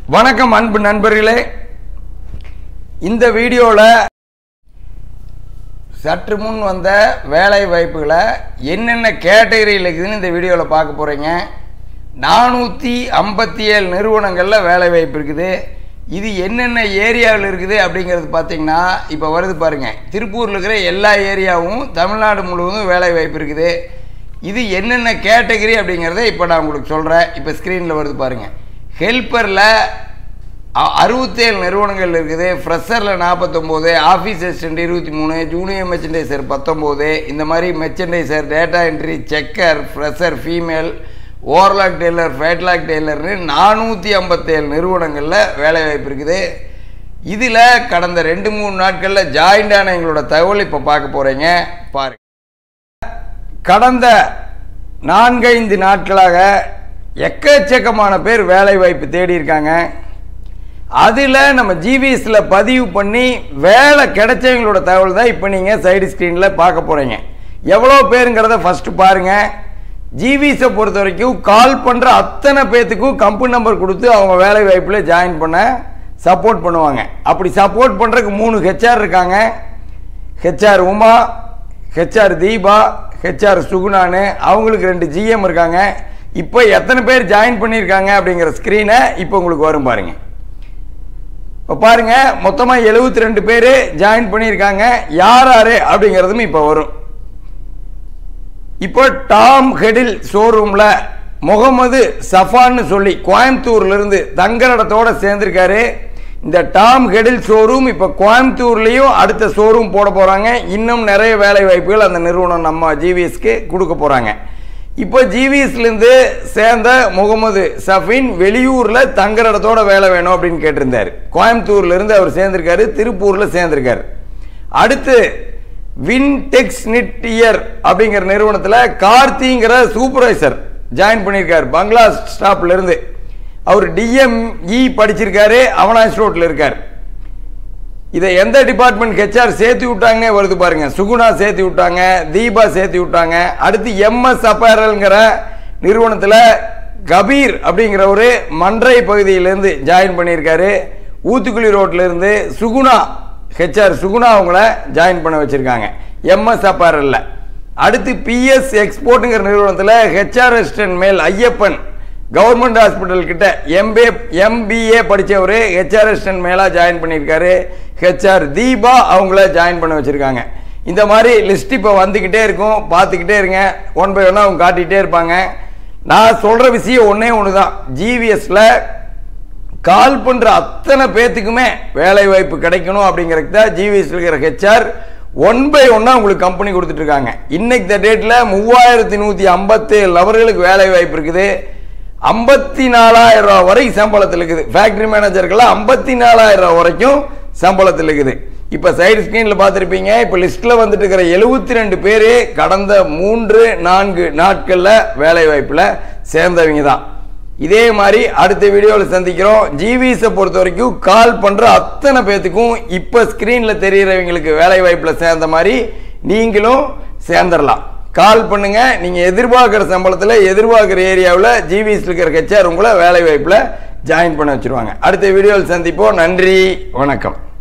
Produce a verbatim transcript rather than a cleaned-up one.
வணக்கம் அன்பு நண்பர்களே, இந்த வீடியோவில் சற்று முன் வந்த வேலை வாய்ப்புகளை என்னென்ன கேட்டகரியில் இருக்குதுன்னு இந்த வீடியோவில் பார்க்க போகிறீங்க. நானூற்றி ஐம்பத்தி ஏழு நிறுவனங்களில் வேலை வாய்ப்பு இருக்குது. இது என்னென்ன ஏரியாவில் இருக்குது அப்படிங்கிறது பார்த்திங்கன்னா இப்போ வருது பாருங்கள். திருப்பூரில் இருக்கிற எல்லா ஏரியாவும் தமிழ்நாடு முழுவதும் வேலை வாய்ப்பு இருக்குது. இது என்னென்ன கேட்டகரி அப்படிங்கிறத இப்போ நான் உங்களுக்கு சொல்கிறேன். இப்போ ஸ்க்ரீனில் வருது பாருங்கள். ஹெல்ப்பரில் அறுபத்தேழு நிறுவனங்கள் இருக்குது. ஃப்ரெஷரில் நாற்பத்தொம்போது, ஆஃபீஸ் அசிஸ்டண்ட் இருபத்தி மூணு, ஜூனியர் மெர்ச்சன்டைசர் பத்தொம்போது, இந்த மாதிரி merchandiser, data entry, checker, fresher, female, overlock tailor, flatlock டெய்லர்னு நானூற்றி ஐம்பத்தேழு நிறுவனங்களில் வேலைவாய்ப்பு இருக்குது. இதில் கடந்த ரெண்டு மூணு நாட்களில் ஜாயிண்டான எங்களோட தகவல் இப்போ பார்க்க போகிறீங்க. பாருங்க, கடந்த நான்கைந்து நாட்களாக எக்கச்சக்கமான பேர் வேலை வாய்ப்பு தேடி இருக்காங்க. அதில் நம்ம ஜிவிஎஸில் பதிவு பண்ணி வேலை கிடைச்சவங்களோட தகவல் தான் இப்போ நீங்கள் சைடு ஸ்க்ரீனில் பார்க்க போகிறீங்க. எவ்வளோ பேருங்கிறத ஃபஸ்ட்டு பாருங்கள். ஜிவிஎஸை பொறுத்த வரைக்கும் கால் பண்ணுற அத்தனை பேர்த்துக்கும் கம்பெனி நம்பர் கொடுத்து அவங்க வேலை வாய்ப்பில் ஜாயின் பண்ண சப்போர்ட் பண்ணுவாங்க. அப்படி சப்போர்ட் பண்ணுறதுக்கு மூணு ஹெச்ஆர் இருக்காங்க. HR Uma, HR Deepa, HR சுகுணான்னு, அவங்களுக்கு ரெண்டு ஜிஎம் இருக்காங்க. இப்போ எத்தனை பேர் ஜாயின் பண்ணியிருக்காங்க அப்படிங்கிற ஸ்க்ரீனை இப்போ உங்களுக்கு வரும் பாருங்கள். இப்போ பாருங்கள், மொத்தமாக எழுபத்தி ரெண்டு பேர் ஜாயின் பண்ணியிருக்காங்க. யார் யார் அப்படிங்கிறதும் இப்போ வரும். இப்போ டாம் ஹெடில் ஷோரூமில் முகமது சஃபான்னு சொல்லி கோயம்புத்தூர்லேருந்து தங்கரடத்தோடு சேர்ந்துருக்காரு. இந்த டாம் ஹெடில் ஷோரூம் இப்போ கோயம்புத்தூர்லேயும் அடுத்த ஷோரூம் போட போகிறாங்க. இன்னும் நிறைய வேலை வாய்ப்புகள் அந்த நிறுவனம் நம்ம ஜிவிஎஸ்க்கு கொடுக்க போகிறாங்க. இப்போ ஜிவிஎஸ்லேருந்து சேர்ந்த முகமது சஃபின் வெளியூரில் தங்குற இடத்தோட வேலை வேணும் அப்படின்னு கேட்டிருந்தார். கோயம்புத்தூர்லேருந்து அவர் சேர்ந்திருக்காரு, திருப்பூரில் சேர்ந்திருக்காரு. அடுத்து வின்டெக்ஸ் நிட்டியர் அப்படிங்கிற நிறுவனத்தில் கார்த்திங்கிற சூப்பர்வைசர் ஜாயின் பண்ணியிருக்காரு பங்களா ஸ்டாப்லேருந்து. அவர் டிஎம்இ படிச்சிருக்காரு, அவனாஷ் ரோட்டில் இருக்கார். இதை எந்த டிபார்ட்மெண்ட் ஹெச்ஆர் சேர்த்து விட்டாங்கன்னே வருது பாருங்க. சுகுணா சேர்த்து விட்டாங்க, தீபா சேர்த்து விட்டாங்க. அடுத்து எம்எஸ் அப்பேரல்ங்கிற நிறுவனத்தில் கபீர் அப்படிங்கிற ஒரு மன்றை பகுதியிலேருந்து ஜாயின் பண்ணியிருக்காரு. ஊத்துக்குளி ரோட்டிலேருந்து சுகுணா ஹெச்ஆர் சுகுணா அவங்கள ஜாயின் பண்ண வச்சுருக்காங்க எம்எஸ் அப்பேரலில். அடுத்து பிஎஸ் எக்ஸ்போர்ட்டுங்கிற நிறுவனத்தில் ஹெச்ஆர் அசிஸ்டன்ட் மேல் ஐயப்பன் கவர்மெண்ட் ஹாஸ்பிட்டல் கிட்ட எம்பிஏ எம்பிஏ படித்தவர் ஹெச்ஆர் அசிஸ்டன்ட் மேலாக ஜாயின் பண்ணியிருக்காரு. ஹெச்ஆர் தீபா அவங்கள ஜாயின் பண்ண வச்சுருக்காங்க. இந்த மாதிரி லிஸ்ட் இப்போ வந்துக்கிட்டே இருக்கும், பார்த்துக்கிட்டே இருங்க. ஒன் பை ஒன்னாக அவங்க காட்டிகிட்டே இருப்பாங்க. நான் சொல்கிற விஷயம் ஒன்றே ஒன்று தான். ஜிவிஎஸில் கால் பண்ணுற அத்தனை பேர்த்துக்குமே வேலை வாய்ப்பு கிடைக்கணும் அப்படிங்கிறதுக்கு தான் ஜிவிஎஸ்ல இருக்கிற ஹெச்ஆர் ஒன் பை ஒன்னாக உங்களுக்கு கம்பெனி கொடுத்துட்ருக்காங்க. இன்னைக்கு இந்த டேட்டில் மூவாயிரத்தி நூற்றி ஐம்பத்தேழு நபர்களுக்கு வேலை வாய்ப்பு இருக்குது. ஐம்பத்தி நாலாயிரம் ரூபா வரைக்கும் சம்பளத்தில் இருக்குது. ஃபேக்டரி மேனேஜர்கள்லாம் ஐம்பத்தி நாலாயிரம் ரூபா வரைக்கும் சம்பளத்தில் இருக்குது. இப்போ சைடு ஸ்க்ரீனில் பார்த்துருப்பீங்க. இப்போ லிஸ்ட்டில் வந்துட்டு இருக்கிற எழுபத்தி ரெண்டு பேர் கடந்த மூன்று நான்கு நாட்களில் வேலை வாய்ப்பில் சேர்ந்தவங்க தான். இதே மாதிரி அடுத்த வீடியோவில் சந்திக்கிறோம். ஜிவிஎஸை பொறுத்த வரைக்கும் கால் பண்ணுற அத்தனை பேர்த்துக்கும் இப்போ ஸ்க்ரீனில் தெரிகிறவங்களுக்கு வேலை வாய்ப்பில் சேர்ந்த மாதிரி நீங்களும் சேர்ந்துடலாம். கால் பண்ணுங்க. நீங்க எதிர்பார்க்கிற சம்பளத்தில் எதிர்பார்க்கிற ஏரியாவில் ஜிவிஎஸ் இருக்கிற ஹெச்ஆர் உங்களை வேலை வாய்ப்பில் ஜாயின் பண்ண வச்சிருவாங்க. அடுத்த வீடியோவில் சந்திப்போம். நன்றி, வணக்கம்.